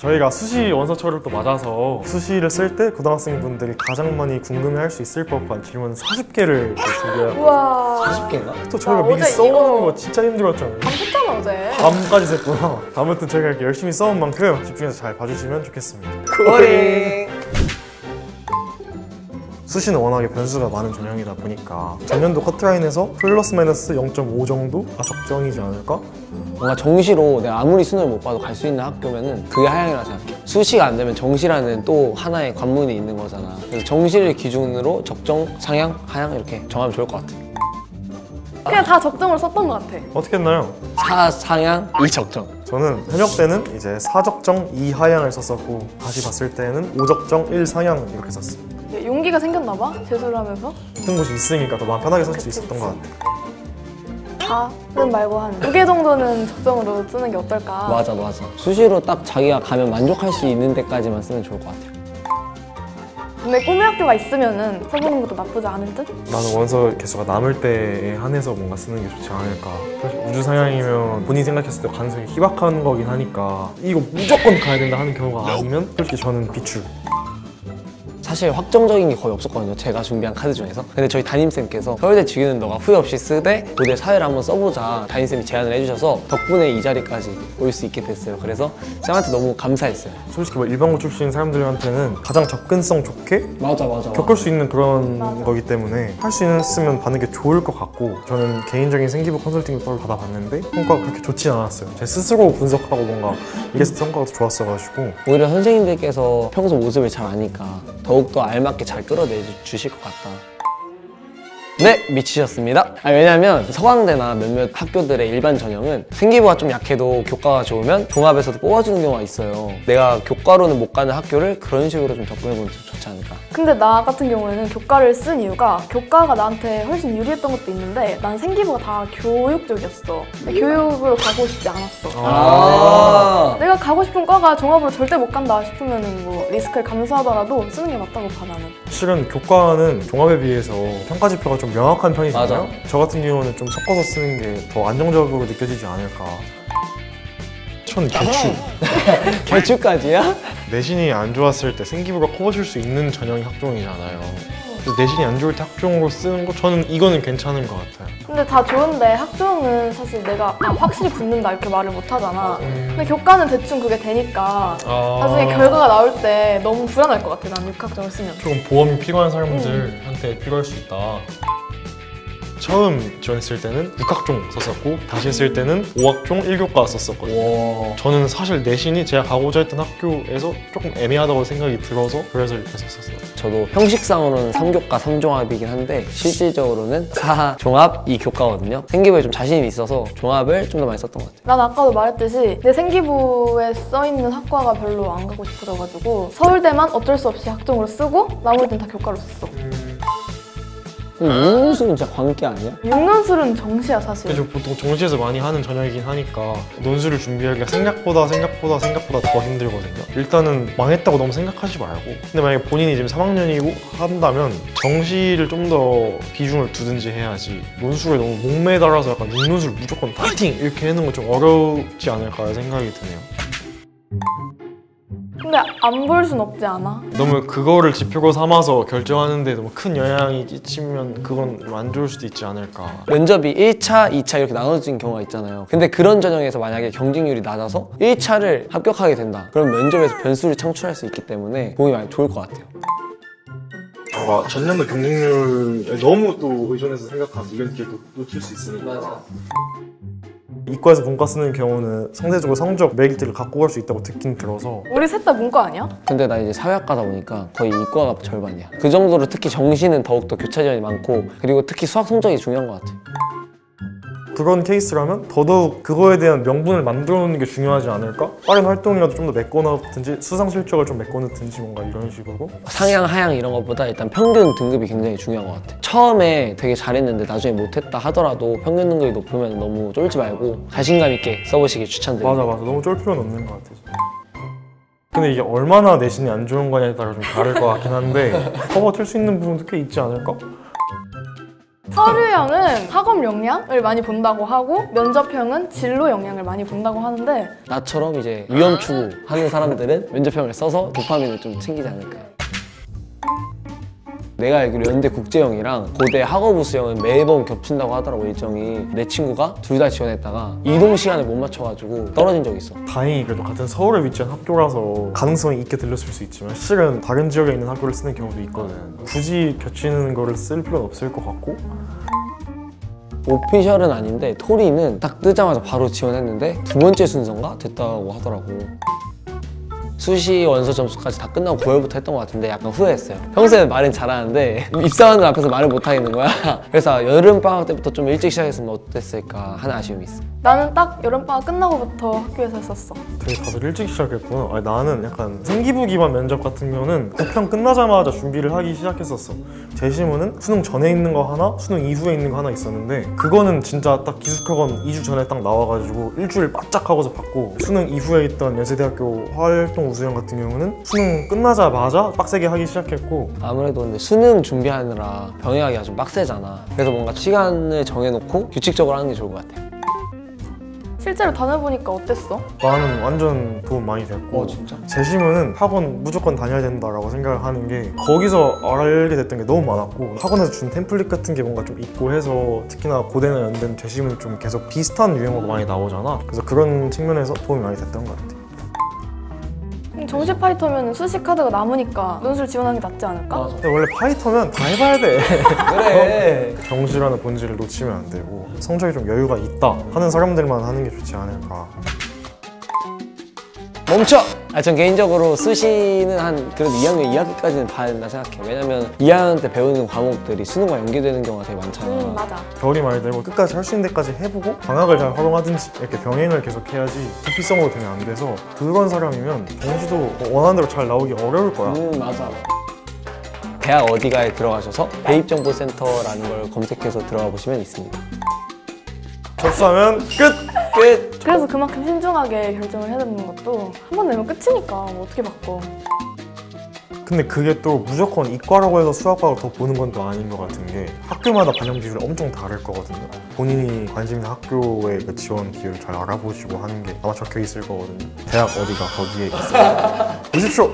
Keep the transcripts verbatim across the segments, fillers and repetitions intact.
저희가 수시 원서처를 또 맞아서 수시를 쓸 때 고등학생분들이 가장 많이 궁금해할 수 있을 법한 질문 사십 개를 준비해요. 우와. 사십 개인가? 또 저희가 와, 미리 어제 써오는 이거 거 진짜 힘들었잖아요. 밤샜잖아 어제. 밤까지 샜구나. 아무튼 저희가 이렇게 열심히 써온 만큼 집중해서 잘 봐주시면 좋겠습니다. 코링. 수시는 워낙에 변수가 많은 전형이다 보니까 전년도 커트라인에서 플러스 마이너스 영 점 오 정도가 적정이지 않을까? 뭔가 정시로 내가 아무리 수능을 못 봐도 갈 수 있는 학교면은 그게 하향이라 생각해. 수시가 안 되면 정시라는 또 하나의 관문이 있는 거잖아. 그래서 정시를 기준으로 적정, 상향, 하향 이렇게 정하면 좋을 것 같아. 그냥 다 적정으로 썼던 것 같아. 어떻게 했나요? 사 상향, 이 적정. 저는 현역 때는 이제 사 적정, 이 하향을 썼었고 다시 봤을 때는 오 적정, 일 상향 이렇게 썼습니다. 용기가 생겼나 봐? 재수를 하면서. 같은 곳이 있으니까 더 마음 편하게 쓸 수 있었던 것 같아요. 다는 말고 한 두 개 정도는 적정으로 쓰는 게 어떨까? 맞아 맞아. 수시로 딱 자기가 가면 만족할 수 있는 데까지만 쓰면 좋을 것 같아요. 근데 꿈의 학교가 있으면은 써보는 것도 나쁘지 않은 듯? 나는 원서 개수가 남을 때에 한해서 뭔가 쓰는 게 좋지 않을까. 사실 우주 상향이면 본인이 생각했을 때 가능성이 희박한 거긴 하니까 이거 무조건 가야 된다 하는 경우가 아니면 솔직히 저는 비추. 사실 확정적인 게 거의 없었거든요, 제가 준비한 카드 중에서. 근데 저희 담임쌤께서 서울대 지규는 너가 후회 없이 쓰되 고대 사회를 한번 써보자 담임쌤이 제안을 해주셔서 덕분에 이 자리까지 올 수 있게 됐어요. 그래서 쌤한테 너무 감사했어요. 솔직히 뭐 일반고 출신 사람들한테는 가장 접근성 좋게 맞아 맞아 겪을 수 있는 그런 맞아. 거기 때문에 할 수 있으면 받는 게 좋을 것 같고, 저는 개인적인 생기부 컨설팅을 따로 받아봤는데 성과가 그렇게 좋진 않았어요. 제 스스로 분석하고 뭔가 이랬을 때 성과가 더 좋았어가지고. 오히려 선생님들께서 평소 모습을 잘 아니까 더욱더 알맞게 잘 끌어내 주실 것 같다. 네, 미치셨습니다. 아, 왜냐면 서강대나 몇몇 학교들의 일반 전형은 생기부가 좀 약해도 교과가 좋으면 종합에서도 뽑아주는 경우가 있어요. 내가 교과로는 못 가는 학교를 그런 식으로 좀 접근해보면 좀 좋지 않을까. 근데 나 같은 경우에는 교과를 쓴 이유가 교과가 나한테 훨씬 유리했던 것도 있는데 난 생기부가 다 교육적이었어. 교육으로 가고 싶지 않았어. 아 내가 가고 싶은 과가 종합으로 절대 못 간다 싶으면 뭐 리스크를 감수하더라도 쓰는 게 맞다고 봐 나는. 실은 교과는 종합에 비해서 평가 지표가 좀 명확한 편이잖아요. 맞아. 저 같은 경우는 좀 섞어서 쓰는 게 더 안정적으로 느껴지지 않을까. 전 개추. 개추까지야? 내신이 안 좋았을 때 생기부가 커버칠 수 있는 전형이 학종이잖아요. 그래서 내신이 안 좋을 때 학종으로 쓰는 거, 저는 이거는 괜찮은 것 같아요. 근데 다 좋은데 학종은 사실 내가 아, 확실히 붙는다 이렇게 말을 못 하잖아. 음. 근데 교과는 대충 그게 되니까 아... 나중에 결과가 나올 때 너무 불안할 것 같아. 난 육학종을 쓰면. 조금 보험이 필요한 사람들한테 필요할 수 있다. 처음 지원했을 때는 육 학종 썼었고 다시 했을 때는 오 학종 일 교과 썼었거든요. 와. 저는 사실 내신이 제가 가고자 했던 학교에서 조금 애매하다고 생각이 들어서 그래서 이렇게 썼었어요. 저도 형식상으로는 삼 교과 삼 종합이긴 한데 실질적으로는 사 종합 이 교과거든요. 생기부에 좀 자신이 있어서 종합을 좀 더 많이 썼던 것 같아요. 난 아까도 말했듯이 내 생기부에 써있는 학과가 별로 안 가고 싶어져가지고 서울대만 어쩔 수 없이 학종으로 쓰고 나머지는 다 교과로 썼어. 육문수는 진짜 광기 아니야? 육론술은 정시야 사실. 그래서 보통 정시에서 많이 하는 전형이긴 하니까 논술을 준비하기가 생각보다 생각보다 생각보다 더 힘들거든요. 일단은 망했다고 너무 생각하지 말고, 근데 만약에 본인이 지금 삼 학년이고 한다면 정시를 좀 더 비중을 두든지 해야지 논술에 너무 목매달아서 약간 육론술 무조건 파이팅! 이렇게 하는 건 좀 어렵지 않을까 생각이 드네요. 근데 안 볼 순 없지 않아? 너무 그거를 지표로 삼아서 결정하는데 너무 큰 영향이 끼치면 그건 좀 안 좋을 수도 있지 않을까. 면접이 일 차, 이 차 이렇게 나눠진 경우가 있잖아요. 근데 그런 전형에서 만약에 경쟁률이 낮아서 일 차를 합격하게 된다. 그럼 면접에서 변수를 창출할 수 있기 때문에 도움이 많이 좋을 것 같아요. 뭔가 전년도 경쟁률에 너무 또 의존해서 생각하면 이런 기회도 놓칠 수 있으니까. 맞아. 이과에서 문과 쓰는 경우는 상대적으로 성적 메리트를 갖고 갈 수 있다고 듣긴 들어서. 우리 셋 다 문과 아니야? 근데 나 이제 사회학과다 보니까 거의 이과가 절반이야. 그 정도로 특히 정시는 더욱더 교차 지원이 많고, 그리고 특히 수학 성적이 중요한 것 같아. 그런 케이스라면 더더욱 그거에 대한 명분을 만들어 놓는 게 중요하지 않을까? 빠른 활동이라도 좀 더 메꿔놓든지 수상 실적을 좀 메꿔놓든지 뭔가 이런 식으로. 상향, 하향 이런 것보다 일단 평균 등급이 굉장히 중요한 것 같아. 처음에 되게 잘했는데 나중에 못했다 하더라도 평균 등급이 높으면 너무 쫄지 말고 자신감 있게 써보시길 추천드립니다. 맞아 맞아, 너무 쫄 필요는 없는 것 같아. 근데 이게 얼마나 내신이 안 좋은 거냐에 따라 좀 다를 것 같긴 한데 커버 칠 수 있는 부분도 꽤 있지 않을까? 서류형은 학업 역량을 많이 본다고 하고 면접형은 진로 역량을 많이 본다고 하는데 나처럼 이제 위험 추구하는 사람들은 면접형을 써서 도파민을 좀 챙기지 않을까. 내가 알기로 연대 국제형이랑 고대 학업우수형은 매번 겹친다고 하더라고, 일정이. 내 친구가 둘 다 지원했다가 이동 시간을 못 맞춰가지고 떨어진 적이 있어. 다행히 그래도 같은 서울에 위치한 학교라서 가능성이 있게 들렸을 수 있지만 실은 다른 지역에 있는 학교를 쓰는 경우도 있거든. 굳이 겹치는 거를 쓸 필요는 없을 것 같고. 오피셜은 아닌데 토리는 딱 뜨자마자 바로 지원했는데 두 번째 순서인가 됐다고 하더라고. 수시 원서 점수까지 다 끝나고 구월부터 했던 것 같은데 약간 후회했어요. 평소에는 말은 잘하는데 입사하는 앞에서 말을 못 하겠는 거야. 그래서 여름방학 때부터 좀 일찍 시작했으면 어땠을까 하는 아쉬움이 있어. 나는 딱 여름방학 끝나고부터 학교에서 했었어. 되게 다들 일찍 시작했구나. 아니, 나는 약간 생기부 기반 면접 같은 경우는 국평 끝나자마자 준비를 하기 시작했었어. 재시문은 수능 전에 있는 거 하나, 수능 이후에 있는 거 하나 있었는데 그거는 진짜 딱 기숙학원 이 주 전에 딱 나와가지고 일주일 바짝 하고서 받고, 수능 이후에 있던 연세대학교 활동 우수형 같은 경우는 수능 끝나자마자 빡세게 하기 시작했고. 아무래도 근데 수능 준비하느라 병행하기가 좀 빡세잖아. 그래서 뭔가 시간을 정해놓고 규칙적으로 하는 게 좋을 것 같아. 실제로 다녀보니까 어땠어? 나는 완전 도움 많이 됐고. 어, 진짜? 재시문은 학원 무조건 다녀야 된다라고 생각을 하는 게 거기서 알게 됐던 게 너무 많았고, 학원에서 준 템플릿 같은 게 뭔가 좀 있고 해서 특히나 고대나 연대는 재시문이 좀 계속 비슷한 유형으로 많이 나오잖아. 그래서 그런 측면에서 도움이 많이 됐던 것 같아. 정시 파이터면 수시 카드가 남으니까 논술 지원하는 게 낫지 않을까? 맞아. 근데 원래 파이터면 다 해봐야 돼. 그래. 정시라는 본질을 놓치면 안 되고 성적이 좀 여유가 있다 하는 사람들만 하는 게 좋지 않을까. 멈춰! 아, 전 개인적으로 수시는 한 그래도 이 학년 이 학기까지는 봐야 된다 생각해. 왜냐면 이 학년 때 배우는 과목들이 수능과 연계되는 경우가 되게 많잖아. 응, 맞아. 결이 많이 되고 끝까지 할 수 있는 데까지 해보고 방학을 잘 활용하든지 이렇게 병행을 계속 해야지 부피성으로 되면 안 돼서, 그런 사람이면 정시도 원하는 대로 잘 나오기 어려울 거야. 음, 맞아. 대학 어디가에 들어가셔서 대입정보센터라는 걸 검색해서 들어가 보시면 있습니다. 접수하면 끝! 끝! 그래서 그만큼 신중하게 결정을 해야 되는 것도 한 번 내면 끝이니까 뭐 어떻게 바꿔. 근데 그게 또 무조건 이과라고 해서 수학과를 더 보는 건 또 아닌 것 같은 게 학교마다 반영 비율이 엄청 다를 거거든요. 본인이 관심 있는 학교의 그 지원 기회를 잘 알아보시고 하는 게 아마 적혀 있을 거거든요. 대학 어디가 거기에 있어요. 보십시오!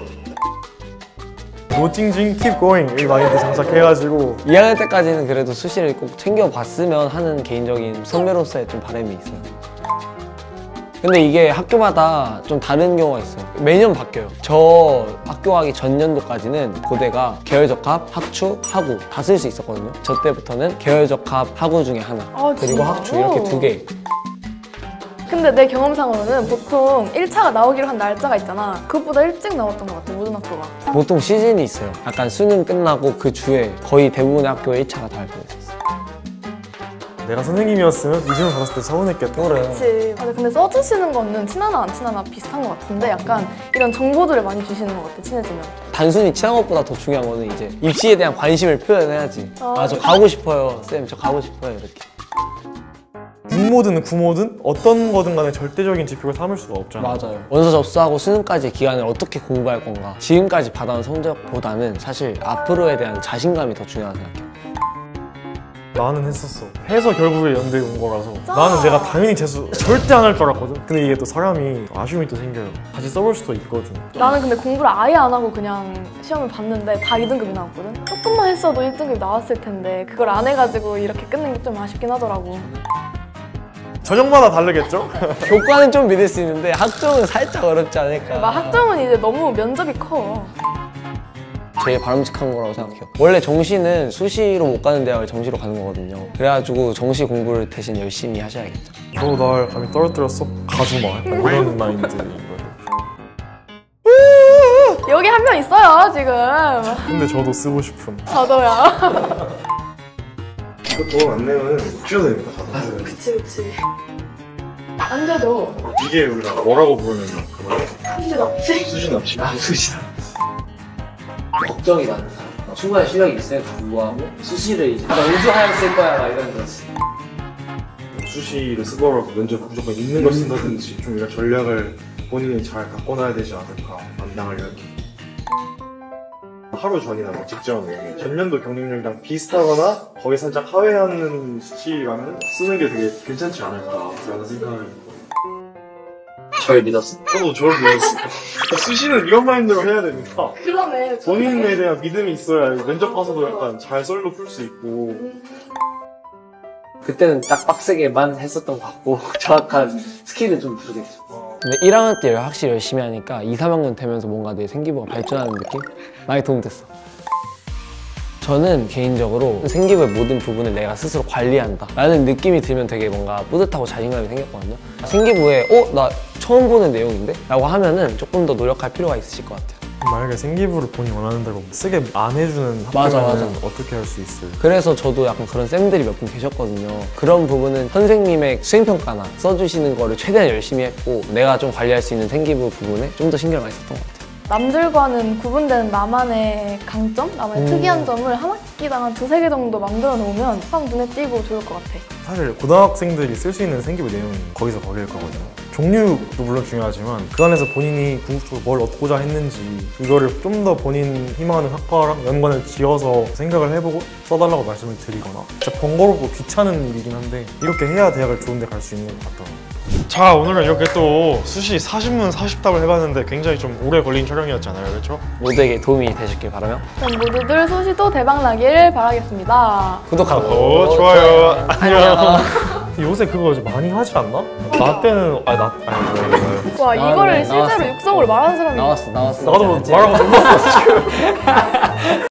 노찡찡 keep going 이 마인드 장착해가지고 이 학년 때까지는 그래도 수시를 꼭 챙겨봤으면 하는 개인적인 선배로서의 좀 바람이 있어요. 근데 이게 학교마다 좀 다른 경우가 있어요. 매년 바뀌어요. 저 학교 가기 전년도까지는 고대가 계열적합, 학추, 학우 다 쓸 수 있었거든요. 저 때부터는 계열적합, 학우 중에 하나, 아, 그리고 진짜요? 학추 이렇게 두 개. 근데 내 경험상으로는 보통 일 차가 나오기로 한 날짜가 있잖아. 그것보다 일찍 나왔던 것 같아, 모든 학교가. 보통 시즌이 있어요. 약간 수능 끝나고 그 주에 거의 대부분의 학교에 일 차가 다 발표됐었어요. 내가 선생님이었으면 이준을 받았을 때 서운했겠다. 그래. 그치. 맞아. 근데 써주시는 거는 친하나 안 친하나 비슷한 것 같은데 약간 이런 정보들을 많이 주시는 것 같아, 친해지면. 단순히 친한 것보다 더 중요한 거는 이제 입시에 대한 관심을 표현해야지. 아, 아, 저 가고 싶어요. 쌤, 저 가고 싶어요. 이렇게. 육모든 구모든 어떤 거든 간에 절대적인 지표를 삼을 수가 없잖아. 맞아요. 원서 접수하고 수능까지 기간을 어떻게 공부할 건가. 지금까지 받아온 성적보다는 사실 앞으로에 대한 자신감이 더 중요하다고 생각해요. 나는 했었어. 해서 결국에 연대에 온 거라서. 진짜? 나는 내가 당연히 재수 절대 안 할 줄 알았거든. 근데 이게 또 사람이 아쉬움이 또 생겨요. 다시 써볼 수도 있거든. 나는 근데 공부를 아예 안 하고 그냥 시험을 봤는데 다 이 등급이 나왔거든? 조금만 했어도 일 등급이 나왔을 텐데 그걸 안 해가지고 이렇게 끝낸 게 좀 아쉽긴 하더라고. 전형마다 다르겠죠? 교과는 좀 믿을 수 있는데 학종은 살짝 어렵지 않을까. 막 학점은 이제 너무 면접이 커. 제일 바람직한 거라고 생각해요. 원래 정시는 수시로 못 가는 대학을 정시로 가는 거거든요. 그래가지고 정시 공부를 대신 열심히 하셔야겠죠. 너 날 감히 떨어뜨렸어? 가주마. 약간 이런 마인드인 거예요. 여기 한 명 있어요, 지금. 근데 저도 쓰고 싶음. 저도요. 이것도 안 내면 쉬어도 됩니다. 그치, 그치. 앉아도 이게 우리가 뭐라고 부르면 그거예요? 수시 납치? 수시 납치. 아, 수시다. 걱정이 많은 사람. 충분한 실력이 있음에도 불구하고 수시를 이제 나 우주하얀 쓸 거야 막 이런 거지. 수시를 쓰더라도 면접 무조건 있는 걸 쓴다든지 좀 이런 전략을 본인이 잘 갖고 놔야 되지 않을까. 안 당하려면. 하루 전이나 뭐 직전에 전년도 경쟁률이랑 비슷하거나 거기 살짝 하회하는 수치라면 쓰는 게 되게 괜찮지 않을까라는 생각을 해요. 저를 믿었어. 저도 저를 믿었어요. 수시는 이런 마인드로 해야 됩니다. 그러네. 본인에 대한 믿음이 있어야 면접 가서도 약간 잘 썰로 풀 수 있고. 그때는 딱 빡세게만 했었던 것 같고 정확한 스킬은 좀 부족했죠. 근데 일 학년 때 확실히 열심히 하니까 이, 삼 학년 되면서 뭔가 내 생기부가 발전하는 느낌? 많이 도움됐어. 저는 개인적으로 생기부의 모든 부분을 내가 스스로 관리한다 라는 느낌이 들면 되게 뭔가 뿌듯하고 자신감이 생겼거든요. 생기부에 어? 나 처음 보는 내용인데? 라고 하면은 조금 더 노력할 필요가 있으실 것 같아요. 만약에 생기부를 본인이 원하는 대로 쓰게 안 해주는 맞아, 학교는 맞아. 어떻게 할 수 있어요? 그래서 저도 약간 그런 쌤들이 몇 분 계셨거든요. 그런 부분은 선생님의 수행평가나 써주시는 거를 최대한 열심히 했고 내가 좀 관리할 수 있는 생기부 부분에 좀 더 신경을 많이 썼던 것 같아요. 남들과는 구분되는 나만의 강점, 나만의 음. 특이한 점을 한 학기당 한 두세 개 정도 만들어 놓으면 확 눈에 띄고 좋을 것 같아. 사실 고등학생들이 쓸 수 있는 생기부 내용은 거기서 거기일 거거든요. 종류도 물론 중요하지만 그 안에서 본인이 궁극적으로 뭘 얻고자 했는지 이거를 좀 더 본인 희망하는 학과랑 연관을 지어서 생각을 해보고 써달라고 말씀을 드리거나 진짜 번거롭고 귀찮은 일이긴 한데 이렇게 해야 대학을 좋은 데 갈 수 있는 것 같더라고요. 자, 오늘은 이렇게 또 수시 사십 문 사십 답을 해봤는데 굉장히 좀 오래 걸린 촬영이었잖아요, 그렇죠? 모두에게 도움이 되셨길 바라며 그럼 모두들 수시도 대박 나길 바라겠습니다. 구독하고 좋아요. 안녕. 요새 그거 많이 하지 않나? 나 때는 아니 나 아니 왜, 왜. 와, 이거를 나왔네, 실제로 나왔어. 육성으로 말하는 사람이 나왔어 나왔어 나도 말하고 못 봤어 지금.